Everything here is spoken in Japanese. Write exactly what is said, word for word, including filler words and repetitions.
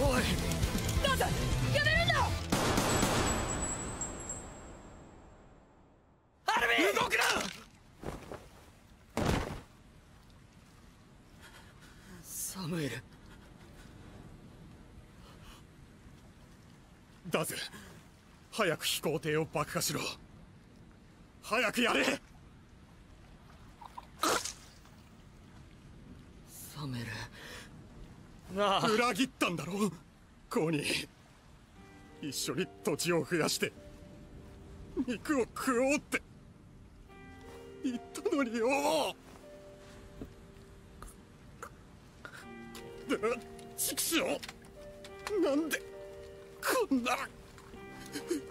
おいダズ、やめるんだ。アルミン、 動くな。サムエル。ダズ、早く飛行艇を爆破しろ。早くやれ。サメル、なあ、裏切ったんだろコニー。一緒に土地を増やして肉を食おうって言ったのによ。で畜生、なんでこんな。